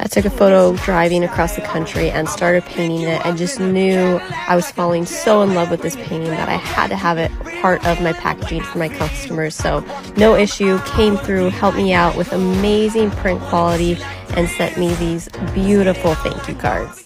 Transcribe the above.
I took a photo driving across the country and started painting it. I just knew I was falling so in love with this painting that I had to have it part of my packaging for my customers. So no issue, came through, helped me out with amazing print quality, and sent me these beautiful thank you cards.